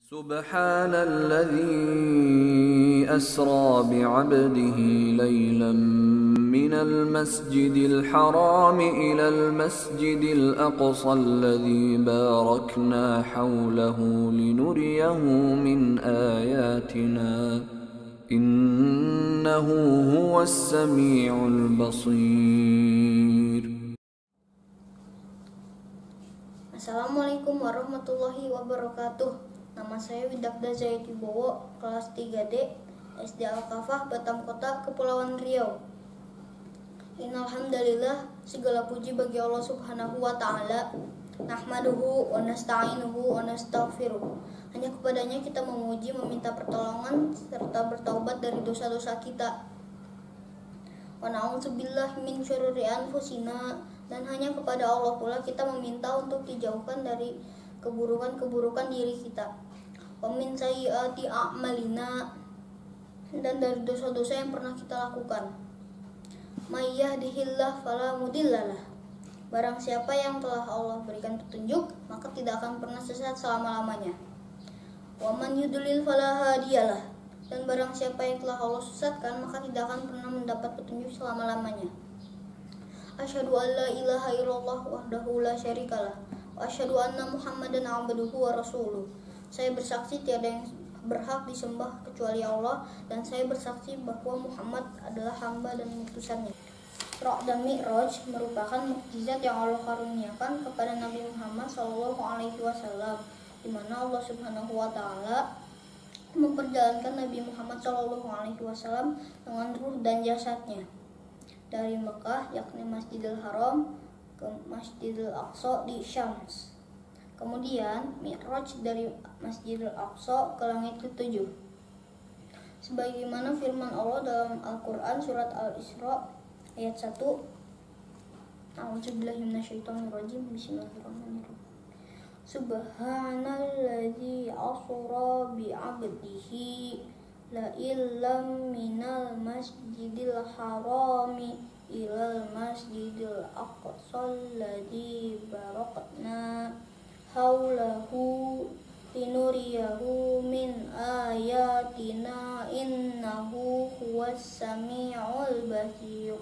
سبحان الذي أسرى بعبده ليلا من المسجد الحرام إلى المسجد الأقصى الذي باركنا حوله لنريه من آياتنا إنه هو السميع البصير. Assalamualaikum warahmatullahi wabarakatuh. Nama saya Widakda Zaid Wibowo, kelas 3D, SD Al-Kafah, Batam Kota, Kepulauan Riau. Innalhamdalillah, segala puji bagi Allah Subhanahu wa Ta'ala. Nahmaduhu wa nasta'inuhu wa nastaghfiruh. Hanya kepadanya kita memuji, meminta pertolongan serta bertaubat dari dosa-dosa kita. Wa na'udzubillahi min syururi anfusina, dan hanya kepada Allah pula kita meminta untuk dijauhkan dari keburukan-keburukan diri kita. Wa min sayyiati a'malina, dan dari dosa-dosa yang pernah kita lakukan. May yahdihillahu fala mudhillalah. Barang siapa yang telah Allah berikan petunjuk, maka tidak akan pernah sesat selama-lamanya. Wa man yudlil fala hadiyalah. Dan barang siapa yang telah Allah sesatkan, maka tidak akan pernah mendapat petunjuk selama-lamanya. Asyhadu an la ilaha illallah wahdahu la syarikalah, wa asyhadu anna Muhammadan abduhu wa rasuluh. Saya bersaksi tiada yang berhak disembah kecuali Allah, dan saya bersaksi bahwa Muhammad adalah hamba dan utusannya. Isra dan Mi'raj merupakan mukjizat yang Allah karuniakan kepada Nabi Muhammad SAW, di mana Allah Subhanahu wa Ta'ala memperjalankan Nabi Muhammad SAW dengan ruh dan jasadnya dari Mekah, yakni Masjidil Haram, ke Masjidil Aqsa di Syams. Kemudian Mi'raj dari Masjidil Aqsa ke langit ke-7. Sebagaimana firman Allah dalam Al-Qur'an surat Al-Isra ayat 1. A'udzubillahi minasyaitonirrajim. Bismillahirrahmanirrahim. Subhanalladzi asra bi 'abdihi la illam minal masjidil harami ilal masjidil aqsa alladzi barakna haulahu linuriyahu min ayatina innahu huwas sami'ul basir.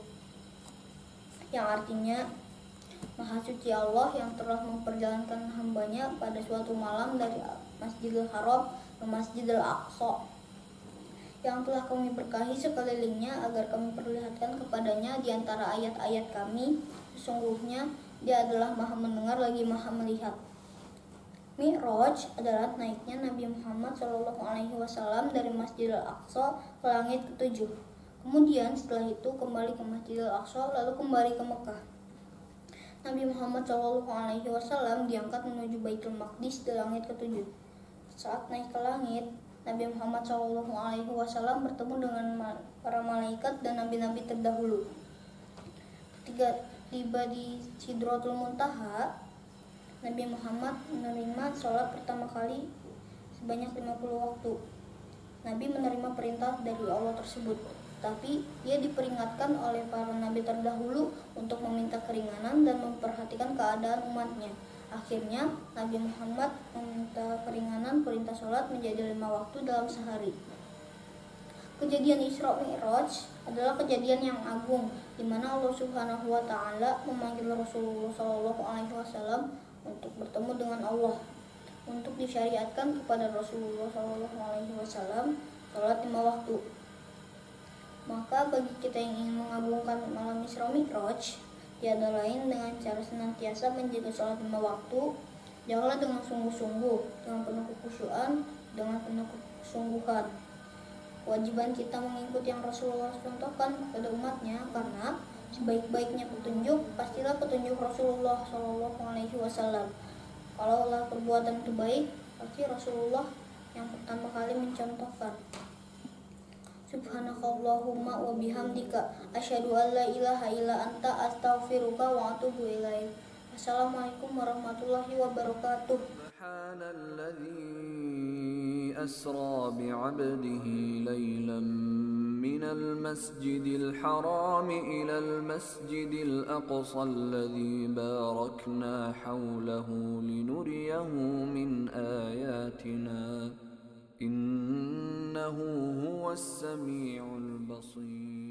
Yang artinya, Maha suci Allah yang telah memperjalankan hambanya pada suatu malam dari Masjidil Haram ke Masjidil Aqsa, yang telah kami berkahi sekelilingnya agar kami perlihatkan kepadanya di antara ayat-ayat kami. Sesungguhnya Dia adalah Maha mendengar lagi Maha melihat. Mi'raj adalah naiknya Nabi Muhammad SAW dari Masjidil Aqsa ke langit ke-7. Kemudian setelah itu kembali ke Masjidil Aqsa, lalu kembali ke Mekah. Nabi Muhammad SAW diangkat menuju Baitul Maqdis di langit ke-7. Saat naik ke langit, Nabi Muhammad SAW bertemu dengan para malaikat dan nabi-nabi terdahulu. Ketika tiba di Sidratul Muntaha, Nabi Muhammad menerima sholat pertama kali sebanyak 50 waktu. Nabi menerima perintah dari Allah tersebut, tapi dia diperingatkan oleh para nabi terdahulu untuk meminta keringanan dan memperhatikan keadaan umatnya. Akhirnya Nabi Muhammad meminta keringanan perintah sholat menjadi 5 waktu dalam sehari. Kejadian Isra Mi'raj adalah kejadian yang agung, di mana Allah Subhanahu wa Ta'ala memanggil Rasulullah SAW untuk bertemu dengan Allah, untuk disyariatkan kepada Rasulullah SAW sholat 5 waktu. Maka bagi kita yang ingin mengagungkan malam Isra Mi'raj, tiada lain dengan cara senantiasa menjaga sholat 5 waktu. Janganlah dengan sungguh-sungguh, dengan penuh kekhusyuan, dengan penuh kesungguhan. Kewajiban kita mengikuti yang Rasulullah contohkan kepada umatnya, karena sebaik-baiknya petunjuk pastilah petunjuk Rasulullah SAW. Kalaulah perbuatan itu baik, pasti Rasulullah yang pertama kali mencontohkan. Subhanakallahumma wa bihamdika asyhadu an la ilaha illa anta astaghfiruka wa atubu ilaik. Assalamualaikum warahmatullahi wabarakatuh. Subhanalladzi أسرى بعبده ليلا من المسجد الحرام إلى المسجد الأقصى الذي باركنا حوله لنريه من آياتنا إنه هو السميع البصير